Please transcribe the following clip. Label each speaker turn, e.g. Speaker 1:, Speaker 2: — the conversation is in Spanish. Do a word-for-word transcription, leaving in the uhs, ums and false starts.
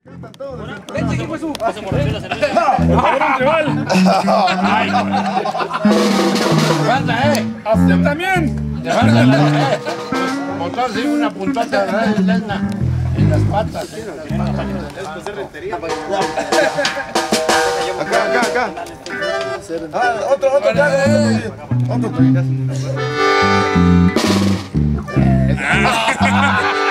Speaker 1: Vente, ¿qué fue su?
Speaker 2: Se mordió la cerveza.
Speaker 3: Por favor, un tribal.
Speaker 2: Ay, falta, eh.
Speaker 3: Así también.
Speaker 2: Te falta, eh. Botar así una puntata de lana en las patas. En las patas.
Speaker 4: Acá, acá, acá. Ah, otro, otro trago, otro trago. Otro trago.